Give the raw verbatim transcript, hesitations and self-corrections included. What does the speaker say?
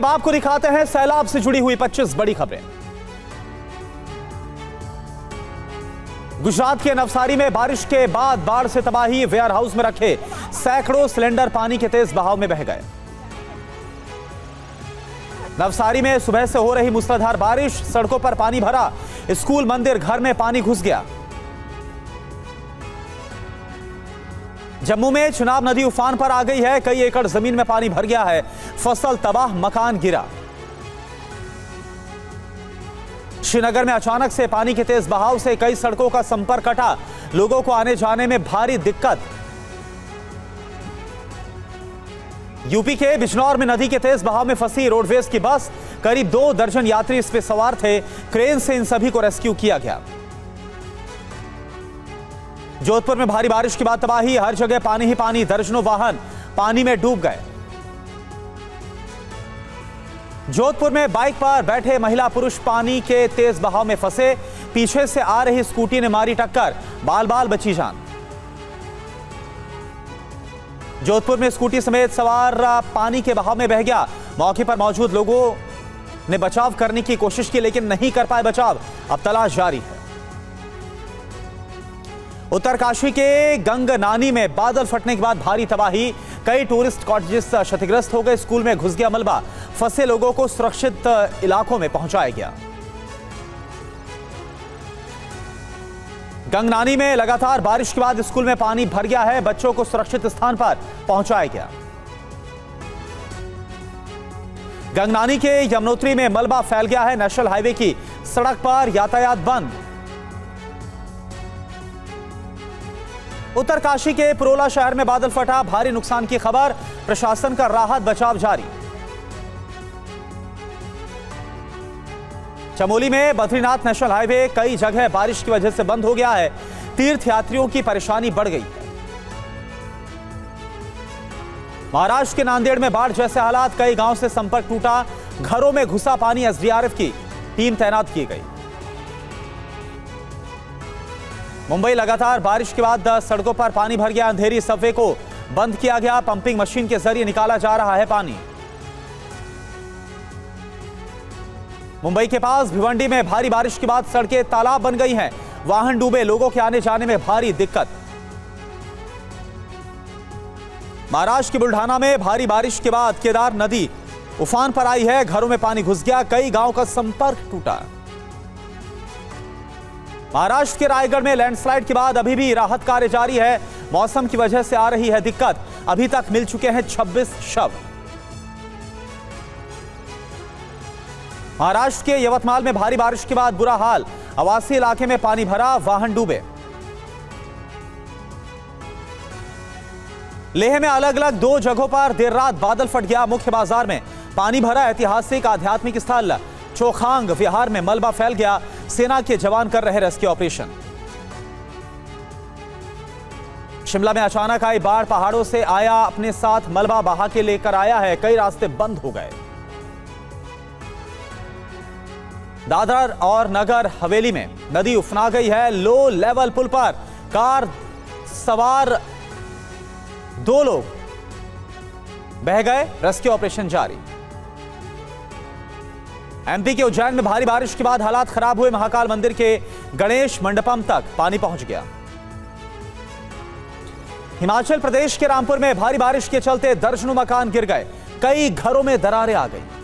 अब आपको दिखाते हैं सैलाब से जुड़ी हुई पच्चीस बड़ी खबरें। गुजरात के नवसारी में बारिश के बाद बाढ़ से तबाही, वेयर हाउस में रखे सैकड़ों सिलेंडर पानी के तेज बहाव में बह गए। नवसारी में सुबह से हो रही मूसलाधार बारिश, सड़कों पर पानी भरा, स्कूल, मंदिर, घर में पानी घुस गया। जम्मू में चिनाब नदी उफान पर आ गई है, कई एकड़ जमीन में पानी भर गया है, फसल तबाह, मकान गिरा। श्रीनगर में अचानक से पानी के तेज बहाव से कई सड़कों का संपर्क कटा, लोगों को आने जाने में भारी दिक्कत। यूपी के बिजनौर में नदी के तेज बहाव में फंसी रोडवेज की बस, करीब दो दर्जन यात्री इस पे सवार थे, क्रेन से इन सभी को रेस्क्यू किया गया। जोधपुर में भारी बारिश के बाद तबाही, हर जगह पानी ही पानी, दर्जनों वाहन पानी में डूब गए। जोधपुर में बाइक पर बैठे महिला पुरुष पानी के तेज बहाव में फंसे, पीछे से आ रही स्कूटी ने मारी टक्कर, बाल बाल बची जान। जोधपुर में स्कूटी समेत सवार पानी के बहाव में बह गया, मौके पर मौजूद लोगों ने बचाव करने की कोशिश की लेकिन नहीं कर पाए बचाव, अब तलाश जारी है। उत्तरकाशी के गंगनानी में बादल फटने के बाद भारी तबाही, कई टूरिस्ट कॉटेजेस क्षतिग्रस्त हो गए, स्कूल में घुस गया मलबा, फंसे लोगों को सुरक्षित इलाकों में पहुंचाया गया। गंगनानी में लगातार बारिश के बाद स्कूल में पानी भर गया है, बच्चों को सुरक्षित स्थान पर पहुंचाया गया। गंगनानी के यमुनोत्री में मलबा फैल गया है, नेशनल हाईवे की सड़क पर यातायात बंद। उत्तरकाशी के पुरोला शहर में बादल फटा, भारी नुकसान की खबर, प्रशासन का राहत बचाव जारी। चमोली में बद्रीनाथ नेशनल हाईवे कई जगह बारिश की वजह से बंद हो गया है, तीर्थ यात्रियों की परेशानी बढ़ गई है। महाराष्ट्र के नांदेड़ में बाढ़ जैसे हालात, कई गांव से संपर्क टूटा, घरों में घुसा पानी, एसडीआरएफ की टीम तैनात की गई। मुंबई लगातार बारिश के बाद सड़कों पर पानी भर गया, अंधेरी सबवे को बंद किया गया, पंपिंग मशीन के जरिए निकाला जा रहा है पानी। मुंबई के पास भिवंडी में भारी बारिश के बाद सड़कें तालाब बन गई हैं, वाहन डूबे, लोगों के आने जाने में भारी दिक्कत। महाराष्ट्र के बुल्ढाना में भारी बारिश के बाद केदार नदी उफान पर आई है, घरों में पानी घुस गया, कई गांव का संपर्क टूटा। महाराष्ट्र के रायगढ़ में लैंडस्लाइड के बाद अभी भी राहत कार्य जारी है, मौसम की वजह से आ रही है दिक्कत, अभी तक मिल चुके हैं छब्बीस शव। महाराष्ट्र के यवतमाल में भारी बारिश के बाद बुरा हाल, आवासीय इलाके में पानी भरा, वाहन डूबे। लेह में अलग अलग दो जगहों पर देर रात बादल फट गया, मुख्य बाजार में पानी भरा, ऐतिहासिक आध्यात्मिक स्थल चोखांग विहार में मलबा फैल गया, सेना के जवान कर रहे रेस्क्यू ऑपरेशन। शिमला में अचानक आई बाढ़, पहाड़ों से आया अपने साथ मलबा बहा के लेकर आया है, कई रास्ते बंद हो गए। दादर और नगर हवेली में नदी उफना गई है, लो लेवल पुल पर कार सवार दो लोग बह गए, रेस्क्यू ऑपरेशन जारी। एमपी के उज्जैन में भारी बारिश के बाद हालात खराब हुए, महाकाल मंदिर के गणेश मंडपम तक पानी पहुंच गया। हिमाचल प्रदेश के रामपुर में भारी बारिश के चलते दर्जनों मकान गिर गए, कई घरों में दरारें आ गई।